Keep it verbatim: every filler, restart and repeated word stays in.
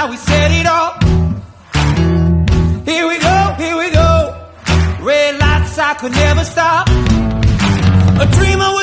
now we set it off. Here we go, here we go. Red lights, I could never stop. A dreamer was